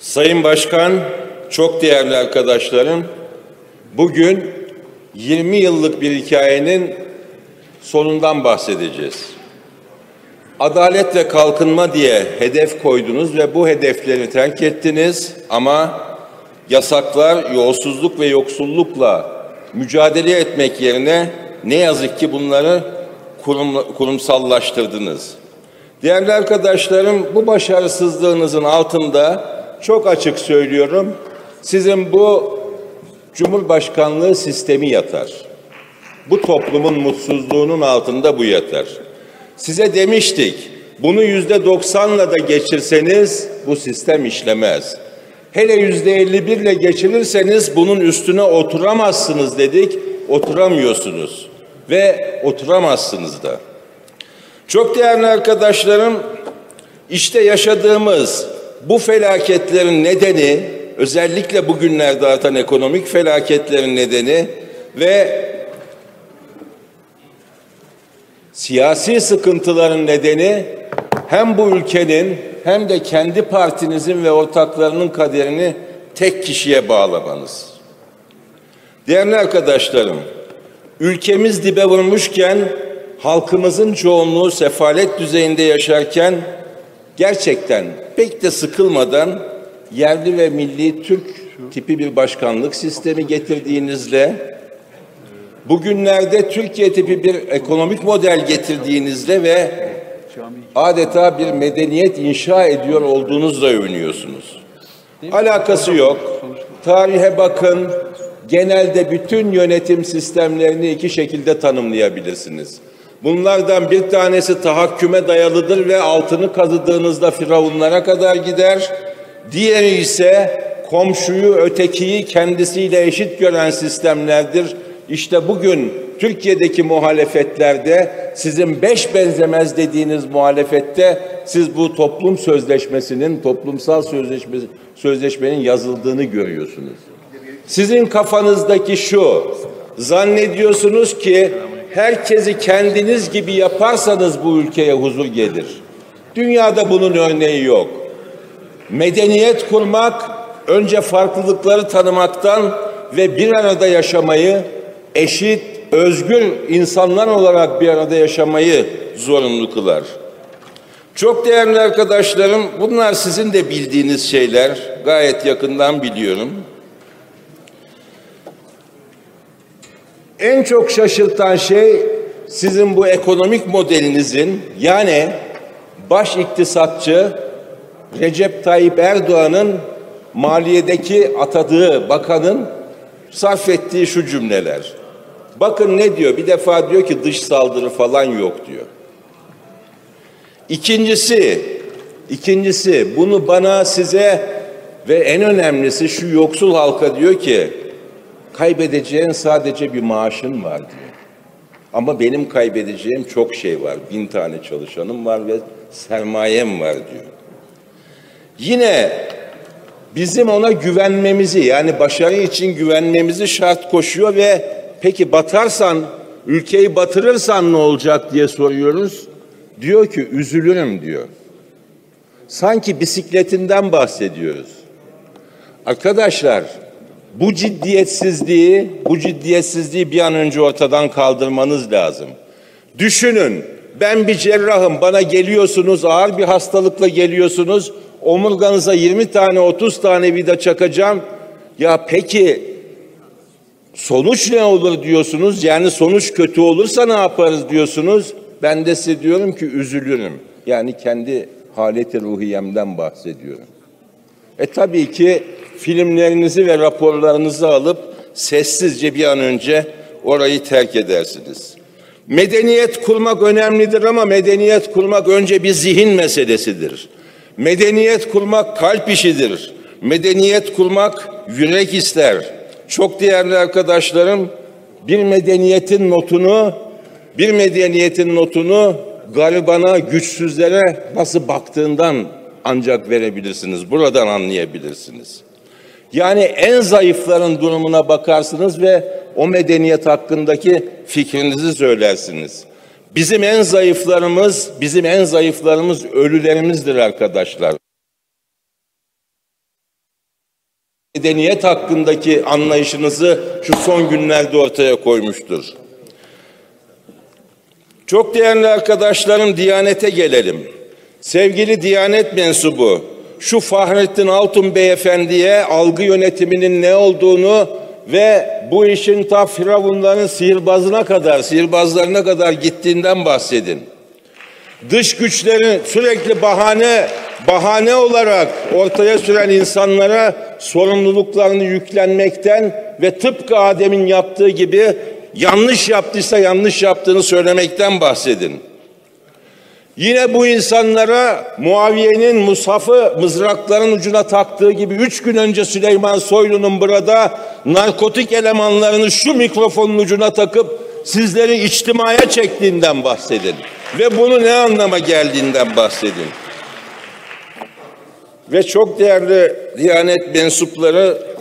Sayın Başkan, çok değerli arkadaşlarım, bugün 20 yıllık bir hikayenin sonundan bahsedeceğiz. Adalet ve kalkınma diye hedef koydunuz ve bu hedefleri terk ettiniz ama yasaklar, yolsuzluk ve yoksullukla mücadele etmek yerine ne yazık ki bunları kurumsallaştırdınız. Değerli arkadaşlarım, bu başarısızlığınızın altında çok açık söylüyorum, sizin bu Cumhurbaşkanlığı sistemi yatar. Bu toplumun mutsuzluğunun altında bu yatar. Size demiştik, bunu %90'la da geçirseniz bu sistem işlemez. Hele %51'le geçirirseniz bunun üstüne oturamazsınız dedik, oturamıyorsunuz ve oturamazsınız da. Çok değerli arkadaşlarım, işte yaşadığımız bu felaketlerin nedeni, özellikle bugünlerde artan ekonomik felaketlerin nedeni ve siyasi sıkıntıların nedeni hem bu ülkenin hem de kendi partinizin ve ortaklarının kaderini tek kişiye bağlamanız. Değerli arkadaşlarım, ülkemiz dibe vurmuşken, halkımızın çoğunluğu sefalet düzeyinde yaşarken gerçekten pek de sıkılmadan yerli ve milli Türk tipi bir başkanlık sistemi getirdiğinizle, bugünlerde Türkiye tipi bir ekonomik model getirdiğinizle ve adeta bir medeniyet inşa ediyor olduğunuzla övünüyorsunuz. Alakası yok. Tarihe bakın. Genelde bütün yönetim sistemlerini iki şekilde tanımlayabilirsiniz. Bunlardan bir tanesi tahakküme dayalıdır ve altını kazıdığınızda firavunlara kadar gider. Diğeri ise komşuyu, ötekiyi kendisiyle eşit gören sistemlerdir. İşte bugün Türkiye'deki muhalefetlerde, sizin beş benzemez dediğiniz muhalefette siz bu toplumsal sözleşmenin yazıldığını görüyorsunuz. Sizin kafanızdaki şu, zannediyorsunuz ki herkesi kendiniz gibi yaparsanız bu ülkeye huzur gelir. Dünyada bunun örneği yok. Medeniyet kurmak, önce farklılıkları tanımaktan ve bir arada yaşamayı, eşit, özgür insanlar olarak bir arada yaşamayı zorunlu kılar. Çok değerli arkadaşlarım, bunlar sizin de bildiğiniz şeyler, gayet yakından biliyorum. En çok şaşırtan şey sizin bu ekonomik modelinizin, yani baş iktisatçı Recep Tayyip Erdoğan'ın maliyedeki atadığı bakanın sarf ettiği şu cümleler. Bakın ne diyor? Bir defa diyor ki dış saldırı falan yok diyor. İkincisi bunu bana, size ve en önemlisi şu yoksul halka diyor ki kaybedeceğin sadece bir maaşın var diyor. Ama benim kaybedeceğim çok şey var. 1000 tane çalışanım var ve sermayem var diyor. Yine bizim ona güvenmemizi, yani başarı için güvenmemizi şart koşuyor ve peki batarsan, ülkeyi batırırsan ne olacak diye soruyoruz. Diyor ki üzülürüm diyor. Sanki bisikletinden bahsediyoruz. Arkadaşlar, bu ciddiyetsizliği bir an önce ortadan kaldırmanız lazım. Düşünün, ben bir cerrahım, bana geliyorsunuz, ağır bir hastalıkla geliyorsunuz, omurganıza 20 tane 30 tane vida çakacağım. Ya peki sonuç ne olur diyorsunuz, yani sonuç kötü olursa ne yaparız diyorsunuz. Ben de size diyorum ki üzülürüm. Yani kendi haleti ruhiyemden bahsediyorum. Tabii ki filmlerinizi ve raporlarınızı alıp sessizce bir an önce orayı terk edersiniz. Medeniyet kurmak önemlidir ama medeniyet kurmak önce bir zihin meselesidir. Medeniyet kurmak kalp işidir. Medeniyet kurmak yürek ister. Çok değerli arkadaşlarım, bir medeniyetin notunu garibana, güçsüzlere nasıl baktığından ancak verebilirsiniz. Buradan anlayabilirsiniz. Yani en zayıfların durumuna bakarsınız ve o medeniyet hakkındaki fikrinizi söylersiniz. Bizim en zayıflarımız ölülerimizdir arkadaşlar. medeniyet hakkındaki anlayışınızı şu son günlerde ortaya koymuştur. Çok değerli arkadaşlarım, Diyanet'e gelelim. Sevgili Diyanet mensubu, şu Fahrettin Altun Beyefendi'ye algı yönetiminin ne olduğunu ve bu işin ta firavunların sihirbazlarına kadar gittiğinden bahsedin. Dış güçlerin sürekli bahane olarak ortaya süren insanlara sorumluluklarını yüklenmekten ve tıpkı Adem'in yaptığı gibi yanlış yaptıysa yanlış yaptığını söylemekten bahsedin. Yine bu insanlara Muaviye'nin Musaf'ı mızrakların ucuna taktığı gibi 3 gün önce Süleyman Soylu'nun burada narkotik elemanlarını şu mikrofonun ucuna takıp sizleri içtimaya çektiğinden bahsedin. Ve bunu ne anlama geldiğinden bahsedin. Ve çok değerli Diyanet mensupları,